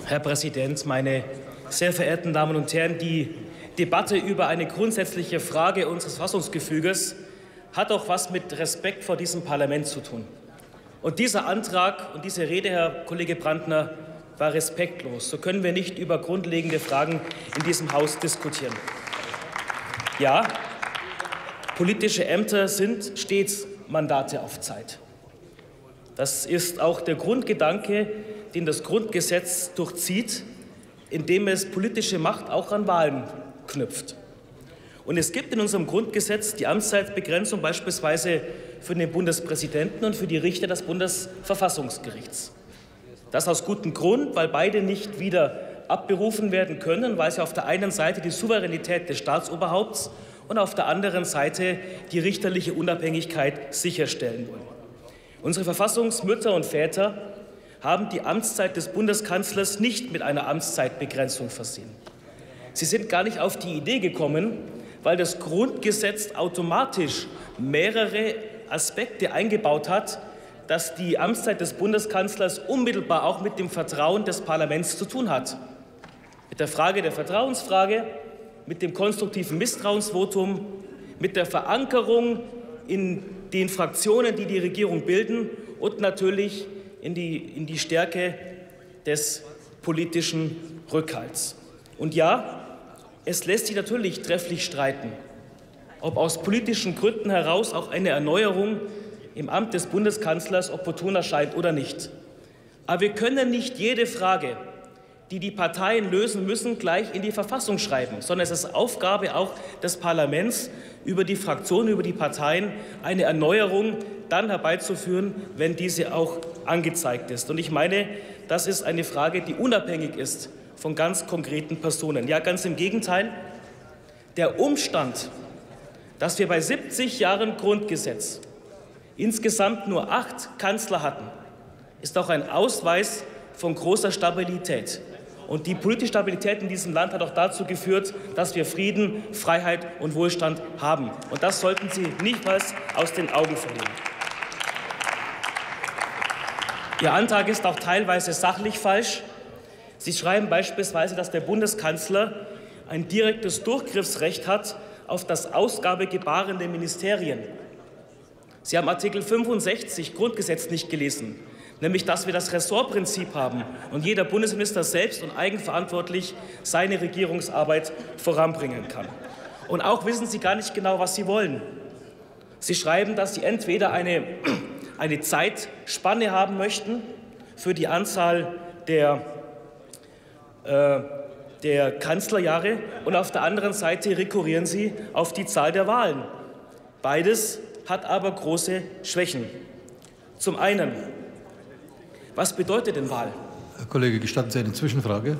Herr Präsident, meine sehr verehrten Damen und Herren! Die Debatte über eine grundsätzliche Frage unseres Verfassungsgefüges hat auch etwas mit Respekt vor diesem Parlament zu tun. Und dieser Antrag und diese Rede, Herr Kollege Brandner, war respektlos. So können wir nicht über grundlegende Fragen in diesem Haus diskutieren. Ja, politische Ämter sind stets Mandate auf Zeit. Das ist auch der Grundgedanke, den das Grundgesetz durchzieht, indem es politische Macht auch an Wahlen knüpft. Und es gibt in unserem Grundgesetz die Amtszeitbegrenzung beispielsweise für den Bundespräsidenten und für die Richter des Bundesverfassungsgerichts. Das aus gutem Grund, weil beide nicht wieder abberufen werden können, weil sie auf der einen Seite die Souveränität des Staatsoberhaupts und auf der anderen Seite die richterliche Unabhängigkeit sicherstellen wollen. Unsere Verfassungsmütter und Väter haben die Amtszeit des Bundeskanzlers nicht mit einer Amtszeitbegrenzung versehen. Sie sind gar nicht auf die Idee gekommen, weil das Grundgesetz automatisch mehrere Aspekte eingebaut hat, dass die Amtszeit des Bundeskanzlers unmittelbar auch mit dem Vertrauen des Parlaments zu tun hat. Mit der Frage der Vertrauensfrage, mit dem konstruktiven Misstrauensvotum, mit der Verankerung in den Fraktionen, die die Regierung bilden, und natürlich in die Stärke des politischen Rückhalts. Und ja, es lässt sich natürlich trefflich streiten, ob aus politischen Gründen heraus auch eine Erneuerung im Amt des Bundeskanzlers opportun erscheint oder nicht. Aber wir können nicht jede Frage, die die Parteien lösen müssen, gleich in die Verfassung schreiben, sondern es ist Aufgabe auch des Parlaments, über die Fraktionen, über die Parteien eine Erneuerung dann herbeizuführen, wenn diese auch angezeigt ist. Und ich meine, das ist eine Frage, die unabhängig ist von ganz konkreten Personen. Ja, ganz im Gegenteil. Der Umstand, dass wir bei 70 Jahren Grundgesetz insgesamt nur 8 Kanzler hatten, ist auch ein Ausweis von großer Stabilität. Und die politische Stabilität in diesem Land hat auch dazu geführt, dass wir Frieden, Freiheit und Wohlstand haben. Und das sollten Sie niemals aus den Augen verlieren. Ihr Antrag ist auch teilweise sachlich falsch. Sie schreiben beispielsweise, dass der Bundeskanzler ein direktes Durchgriffsrecht hat auf das Ausgabegebaren der Ministerien. Sie haben Artikel 65 Grundgesetz nicht gelesen, nämlich dass wir das Ressortprinzip haben und jeder Bundesminister selbst und eigenverantwortlich seine Regierungsarbeit voranbringen kann. Und auch wissen Sie gar nicht genau, was Sie wollen. Sie schreiben, dass Sie entweder eine Zeitspanne haben möchten für die Anzahl der Kanzlerjahre und auf der anderen Seite rekurrieren Sie auf die Zahl der Wahlen. Beides hat aber große Schwächen. Zum einen, was bedeutet denn Wahl? Herr Kollege, gestatten Sie eine Zwischenfrage?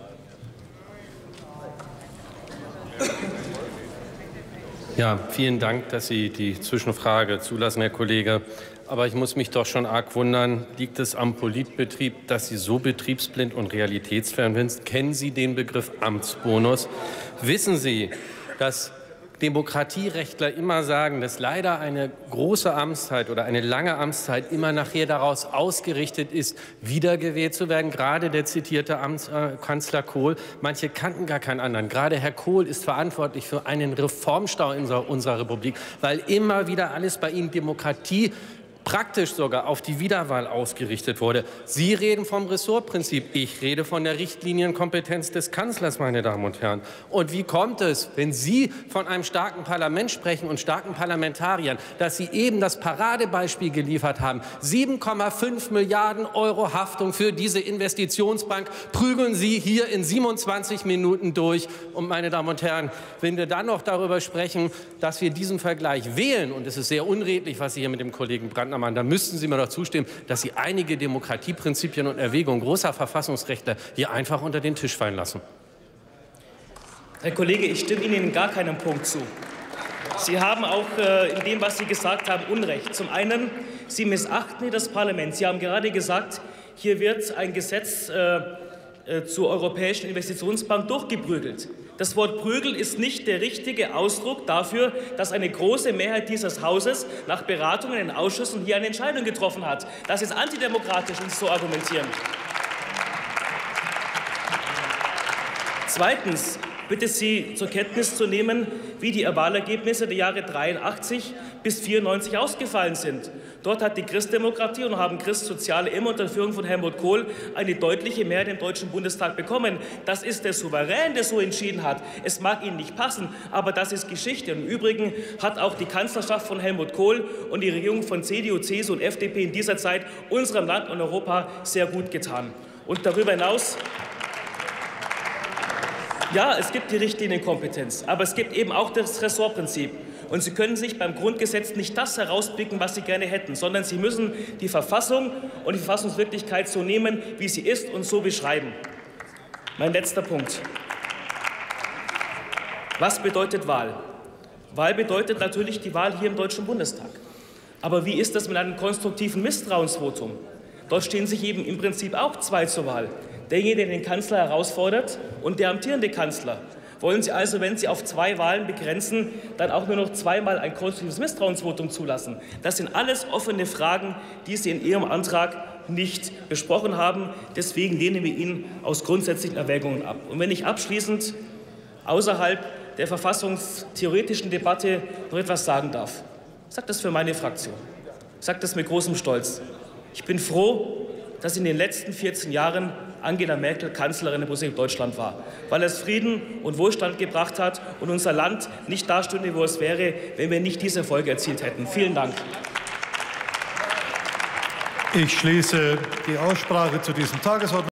Ja, vielen Dank, dass Sie die Zwischenfrage zulassen, Herr Kollege. Aber ich muss mich doch schon arg wundern, liegt es am Politbetrieb, dass Sie so betriebsblind und realitätsfern sind? Kennen Sie den Begriff Amtsbonus? Wissen Sie, dass Demokratierechtler immer sagen, dass leider eine große Amtszeit oder eine lange Amtszeit immer nachher daraus ausgerichtet ist, wiedergewählt zu werden. Gerade der zitierte Kanzler Kohl. Manche kannten gar keinen anderen. Gerade Herr Kohl ist verantwortlich für einen Reformstau in unserer Republik, weil immer wieder alles bei Ihnen Demokratie praktisch sogar auf die Wiederwahl ausgerichtet wurde. Sie reden vom Ressortprinzip, ich rede von der Richtlinienkompetenz des Kanzlers, meine Damen und Herren. Und wie kommt es, wenn Sie von einem starken Parlament sprechen und starken Parlamentariern, dass Sie eben das Paradebeispiel geliefert haben? 7,5 Milliarden € Haftung für diese Investitionsbank prügeln Sie hier in 27 Minuten durch. Und meine Damen und Herren, wenn wir dann noch darüber sprechen, dass wir diesen Vergleich wählen, und es ist sehr unredlich, was Sie hier mit dem Kollegen Brandner, da müssten Sie mir doch zustimmen, dass Sie einige Demokratieprinzipien und Erwägungen großer Verfassungsrechtler hier einfach unter den Tisch fallen lassen. Herr Kollege, ich stimme Ihnen in gar keinem Punkt zu. Sie haben auch in dem, was Sie gesagt haben, Unrecht. Zum einen, Sie missachten das Parlament. Sie haben gerade gesagt, hier wird ein Gesetz zur Europäischen Investitionsbank durchgeprügelt. Das Wort Prügel ist nicht der richtige Ausdruck dafür, dass eine große Mehrheit dieses Hauses nach Beratungen in den Ausschüssen hier eine Entscheidung getroffen hat. Das ist antidemokratisch, wenn Sie so argumentieren. Zweitens bitte Sie zur Kenntnis zu nehmen, wie die Wahlergebnisse der Jahre 83 bis 94 ausgefallen sind. Dort hat die Christdemokratie und haben Christsoziale immer unter Führung von Helmut Kohl eine deutliche Mehrheit im Deutschen Bundestag bekommen. Das ist der Souverän, der so entschieden hat. Es mag Ihnen nicht passen, aber das ist Geschichte. Und im Übrigen hat auch die Kanzlerschaft von Helmut Kohl und die Regierung von CDU, CSU und FDP in dieser Zeit unserem Land und Europa sehr gut getan. Und darüber hinaus, ja, es gibt die Richtlinienkompetenz, aber es gibt eben auch das Ressortprinzip. Und Sie können sich beim Grundgesetz nicht das herauspicken, was Sie gerne hätten, sondern Sie müssen die Verfassung und die Verfassungswirklichkeit so nehmen, wie sie ist, und so beschreiben. Mein letzter Punkt. Was bedeutet Wahl? Wahl bedeutet natürlich die Wahl hier im Deutschen Bundestag. Aber wie ist das mit einem konstruktiven Misstrauensvotum? Dort stehen sich eben im Prinzip auch zwei zur Wahl. Derjenige, der den Kanzler herausfordert, und der amtierende Kanzler. Wollen Sie also, wenn Sie auf 2 Wahlen begrenzen, dann auch nur noch zweimal ein konstruktives Misstrauensvotum zulassen? Das sind alles offene Fragen, die Sie in Ihrem Antrag nicht besprochen haben. Deswegen lehnen wir ihn aus grundsätzlichen Erwägungen ab. Und wenn ich abschließend außerhalb der verfassungstheoretischen Debatte noch etwas sagen darf, ich sage das für meine Fraktion. Ich sage das mit großem Stolz. Ich bin froh, dass in den letzten 14 Jahren Angela Merkel Kanzlerin der Bundesrepublik Deutschland war, weil es Frieden und Wohlstand gebracht hat und unser Land nicht da stünde, wo es wäre, wenn wir nicht diese Erfolge erzielt hätten. Vielen Dank. Ich schließe die Aussprache zu diesem Tagesordnungspunkt.